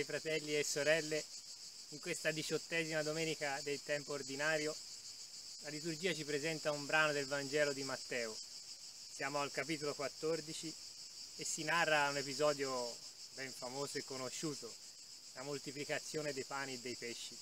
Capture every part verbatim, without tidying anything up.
fratelli e sorelle, in questa diciottesima domenica del tempo ordinario la liturgia ci presenta un brano del Vangelo di Matteo. Siamo al capitolo quattordici e si narra un episodio ben famoso e conosciuto, la moltiplicazione dei pani e dei pesci.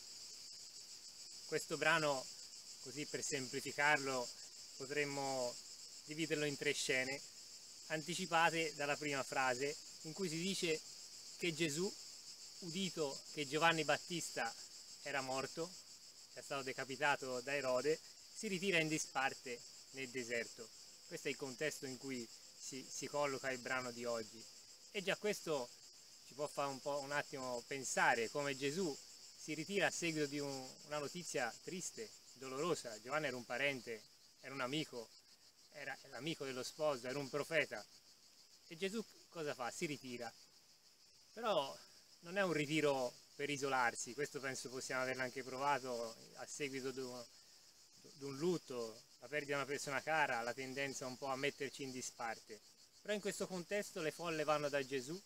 Questo brano, così per semplificarlo, potremmo dividerlo in tre scene, anticipate dalla prima frase, in cui si dice che Gesù, udito che Giovanni Battista era morto, è stato decapitato da Erode, si ritira in disparte nel deserto. Questo è il contesto in cui si, si colloca il brano di oggi. E già questo ci può fare un po' un attimo pensare come Gesù si ritira a seguito di un, una notizia triste, dolorosa. Giovanni era un parente, era un amico, era l'amico dello sposo, era un profeta. E Gesù cosa fa? Si ritira. Però non è un ritiro per isolarsi, questo penso possiamo averlo anche provato a seguito di un, di un lutto, la perdita di una persona cara, la tendenza un po' a metterci in disparte. Però in questo contesto le folle vanno da Gesù,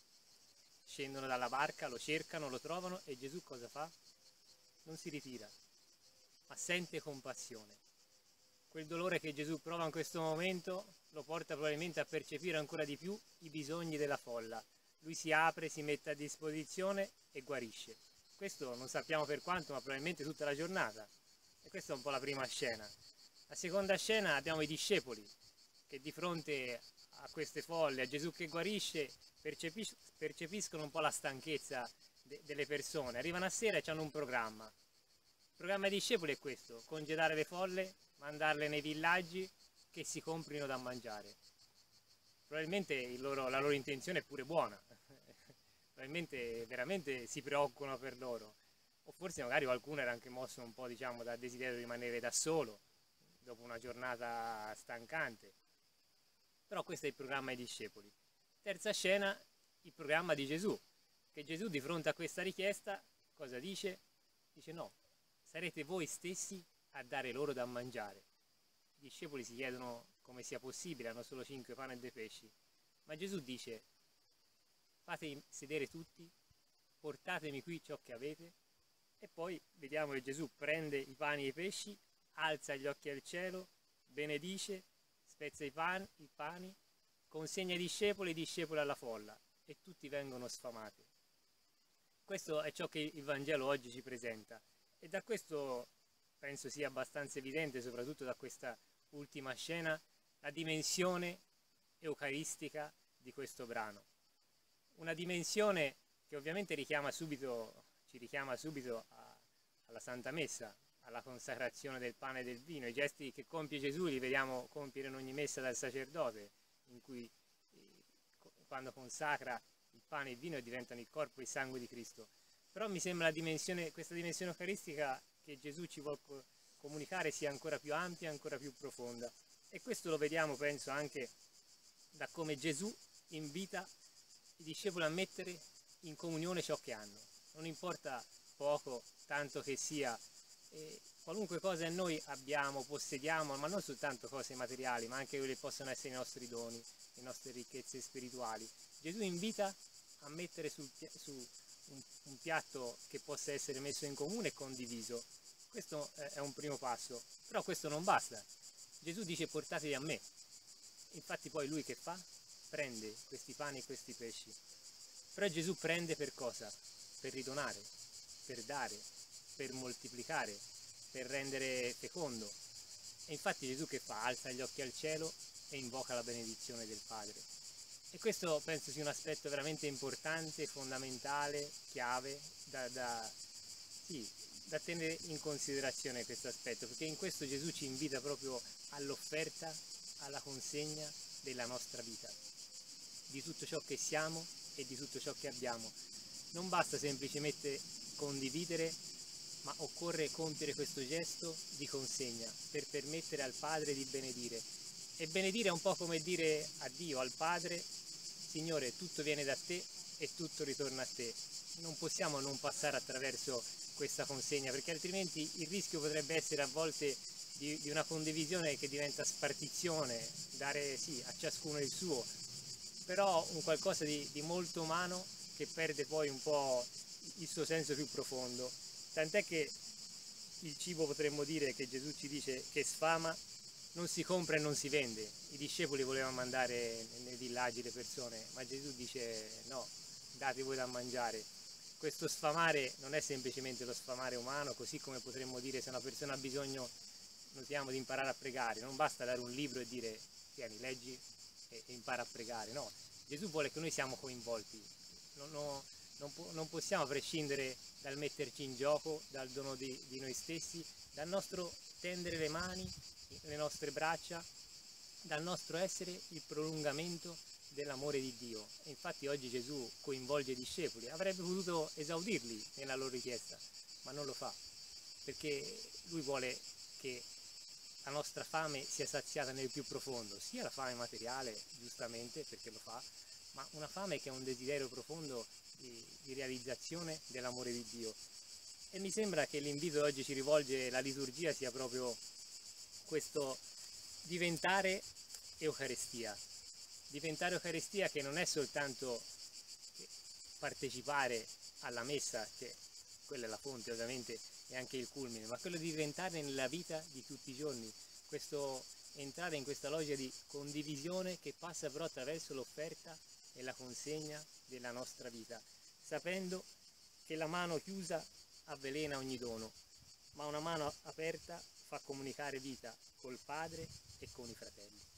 scendono dalla barca, lo cercano, lo trovano e Gesù cosa fa? Non si ritira, ma sente compassione. Quel dolore che Gesù prova in questo momento lo porta probabilmente a percepire ancora di più i bisogni della folla. Lui si apre, si mette a disposizione e guarisce. Questo non sappiamo per quanto, ma probabilmente tutta la giornata. E questa è un po' la prima scena. La seconda scena abbiamo i discepoli che di fronte a queste folle, a Gesù che guarisce, percepis percepiscono un po' la stanchezza de delle persone. Arrivano a sera e hanno un programma. Il programma dei discepoli è questo: congedare le folle, mandarle nei villaggi che si comprino da mangiare. Probabilmente il loro, la loro intenzione è pure buona, probabilmente veramente si preoccupano per loro, o forse magari qualcuno era anche mosso un po', diciamo, dal desiderio di rimanere da solo dopo una giornata stancante. Però questo è il programma dei discepoli. Terza scena, il programma di Gesù, che Gesù di fronte a questa richiesta cosa dice? Dice no, sarete voi stessi a dare loro da mangiare. I discepoli si chiedono come sia possibile, hanno solo cinque pani e due pesci, ma Gesù dice: fate sedere tutti, portatemi qui ciò che avete. E poi vediamo che Gesù prende i pani e i pesci, alza gli occhi al cielo, benedice, spezza i, pan, i pani, consegna ai discepoli e i discepoli alla folla, e tutti vengono sfamati. Questo è ciò che il Vangelo oggi ci presenta, e da questo penso sia abbastanza evidente, soprattutto da questa ultima scena, la dimensione eucaristica di questo brano. Una dimensione che ovviamente richiama subito, ci richiama subito a, alla Santa Messa, alla consacrazione del pane e del vino. I gesti che compie Gesù li vediamo compiere in ogni messa dal sacerdote, in cui eh, quando consacra il pane e il vino diventano il corpo e il sangue di Cristo. Però mi sembra la dimensione, questa dimensione eucaristica che Gesù ci vuole comunicare sia ancora più ampia, ancora più profonda. E questo lo vediamo, penso, anche da come Gesù invita i discepoli a mettere in comunione ciò che hanno. Non importa poco, tanto che sia, eh, qualunque cosa noi abbiamo, possediamo, ma non soltanto cose materiali, ma anche quelle che possono essere i nostri doni, le nostre ricchezze spirituali. Gesù invita a mettere sul, su un, un piatto che possa essere messo in comune e condiviso. Questo è un primo passo, però questo non basta. Gesù dice: portateli a me. Infatti poi lui che fa? Prende questi pani e questi pesci. Però Gesù prende per cosa? Per ridonare, per dare, per moltiplicare, per rendere fecondo. E infatti Gesù che fa? Alza gli occhi al cielo e invoca la benedizione del Padre. E questo penso sia un aspetto veramente importante, fondamentale, chiave, da, da, sì, da tenere in considerazione questo aspetto, perché in questo Gesù ci invita proprio all'offerta, alla consegna della nostra vita, di tutto ciò che siamo e di tutto ciò che abbiamo. Non basta semplicemente condividere, ma occorre compiere questo gesto di consegna per permettere al Padre di benedire. E benedire è un po' come dire a Dio, al Padre: Signore, tutto viene da te e tutto ritorna a te. Non possiamo non passare attraverso questa consegna, perché altrimenti il rischio potrebbe essere a volte di, di una condivisione che diventa spartizione, dare sì a ciascuno il suo, però un qualcosa di, di molto umano che che perde poi un po' il suo senso più profondo. Tant'è che il cibo, potremmo dire, che Gesù ci dice che sfama, non si compra e non si vende. I discepoli volevano mandare nei villaggi le persone, ma Gesù dice no, date voi da mangiare. Questo sfamare non è semplicemente lo sfamare umano, così come potremmo dire se una persona ha bisogno, notiamo, di imparare a pregare, non basta dare un libro e dire tieni, leggi e, e impara a pregare, no. Gesù vuole che noi siamo coinvolti, non, no, non, po non possiamo prescindere dal metterci in gioco, dal dono di, di noi stessi, dal nostro tendere le mani, le nostre braccia, dal nostro essere il prolungamento dell'amore di Dio. E infatti oggi Gesù coinvolge i discepoli, avrebbe potuto esaudirli nella loro richiesta, ma non lo fa, perché Lui vuole che la nostra fame sia saziata nel più profondo, sia la fame materiale, giustamente, perché lo fa, ma una fame che è un desiderio profondo di, di realizzazione dell'amore di Dio. E mi sembra che l'invito che oggi ci rivolge la liturgia sia proprio questo diventare Eucaristia. Diventare Eucaristia, che non è soltanto partecipare alla messa, che quella è la fonte ovviamente e anche il culmine, ma quello di diventare nella vita di tutti i giorni, questo entrare in questa logica di condivisione che passa però attraverso l'offerta e la consegna della nostra vita, sapendo che la mano chiusa avvelena ogni dono, ma una mano aperta fa comunicare vita col Padre e con i fratelli.